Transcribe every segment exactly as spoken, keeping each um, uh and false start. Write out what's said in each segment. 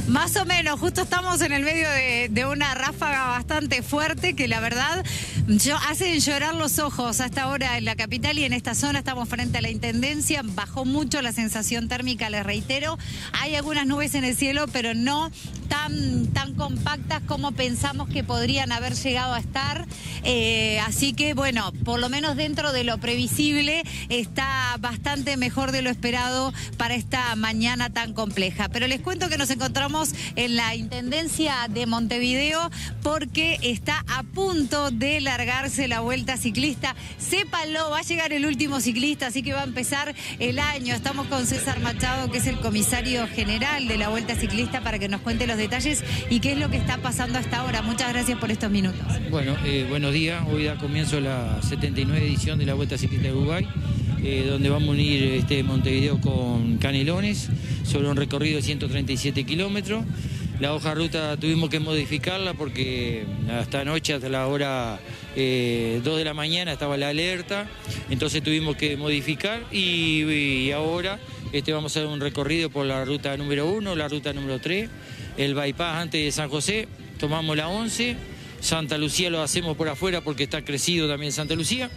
Más o menos, justo estamos en el medio de, de una ráfaga bastante fuerte que la verdad yo, hacen llorar los ojos. Hasta ahora en la capital y en esta zona estamos frente a la Intendencia. Bajó mucho la sensación térmica, les reitero. Hay algunas nubes en el cielo, pero no tan, tan compactas como pensamos que podrían haber llegado a estar. Eh, así que, bueno, por lo menos dentro de lo previsible está bastante mejor de lo esperado para esta mañana tan compleja. Pero les cuento que nos encontramos en la Intendencia de Montevideo porque está a punto de largarse la Vuelta Ciclista. Sépanlo, va a llegar el último ciclista, así que va a empezar el año. Estamos con César Machado, que es el comisario general de la Vuelta Ciclista, para que nos cuente los detalles y qué es lo que está pasando hasta ahora. Muchas gracias por estos minutos. Bueno, eh, buenos días. Hoy da comienzo la setenta y nueve edición de la Vuelta Ciclista de Uruguay, eh, donde vamos a unir este Montevideo con Canelones sobre un recorrido de ciento treinta y siete kilómetros. La hoja de ruta tuvimos que modificarla porque hasta anoche, hasta la hora eh, dos de la mañana, estaba la alerta, entonces tuvimos que modificar y, y ahora este, vamos a hacer un recorrido por la ruta número uno, la ruta número tres, el bypass antes de San José, tomamos la once, Santa Lucía lo hacemos por afuera porque está crecido también Santa Lucía,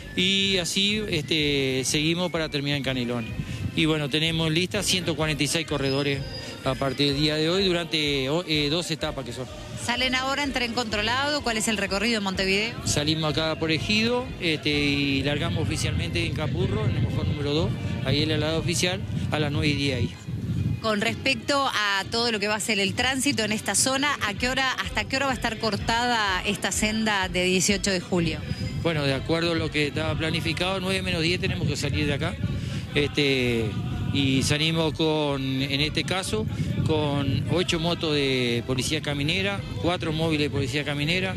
y así este, seguimos para terminar en Canelones. Y bueno, tenemos listas ciento cuarenta y seis corredores a partir del día de hoy durante eh, dos etapas que son. ¿Salen ahora en tren controlado? ¿Cuál es el recorrido en Montevideo? Salimos acá por Ejido este, y largamos oficialmente en Capurro, en el mejor número dos, ahí en el lado oficial, a las nueve y diez ahí. Con respecto a todo lo que va a ser el tránsito en esta zona, ¿a qué hora, hasta qué hora va a estar cortada esta senda de dieciocho de julio? Bueno, de acuerdo a lo que estaba planificado, nueve menos diez tenemos que salir de acá. Este, y salimos con, en este caso, con ocho motos de policía caminera, cuatro móviles de policía caminera,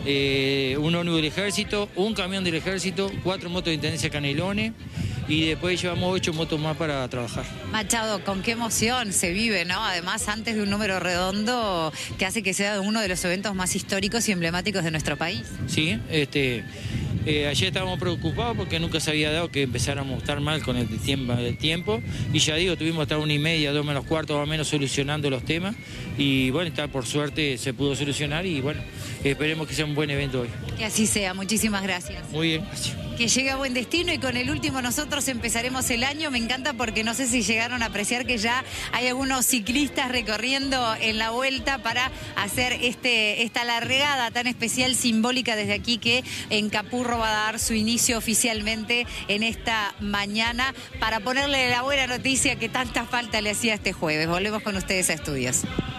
eh, un ómnibus del ejército, un camión del ejército, cuatro motos de Intendencia Canelones, y después llevamos ocho motos más para trabajar. Machado, con qué emoción se vive, ¿no? Además, antes de un número redondo que hace que sea uno de los eventos más históricos y emblemáticos de nuestro país. Sí, este... Eh, ayer estábamos preocupados porque nunca se había dado que empezáramos a estar mal con el tiempo, el tiempo. Y ya digo, tuvimos hasta una y media, dos menos cuarto más o menos solucionando los temas. Y bueno, está, por suerte se pudo solucionar y bueno, esperemos que sea un buen evento hoy. Que así sea, muchísimas gracias. Muy bien, gracias. Que llegue a buen destino y con el último nosotros empezaremos el año. Me encanta porque no sé si llegaron a apreciar que ya hay algunos ciclistas recorriendo en la vuelta para hacer este, esta largada tan especial, simbólica desde aquí, que en Capurro va a dar su inicio oficialmente en esta mañana para ponerle la buena noticia que tanta falta le hacía este jueves. Volvemos con ustedes a Estudios.